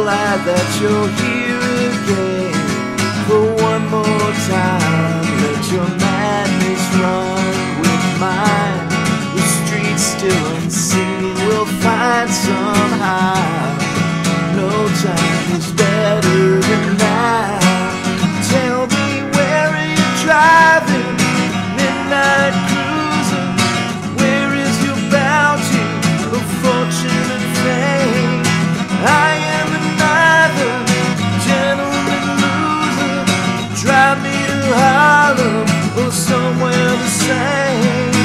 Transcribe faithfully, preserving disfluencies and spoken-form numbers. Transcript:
glad that you're here again. For one more time, let your madness run with mine. The streets still unseen, we'll find somehow. No time is better than now. Tell me, where are you driving? Midnight cruising. Where is your bounty of fortune and fame? I am another gentleman loser. Drive me to Harlem or somewhere the same.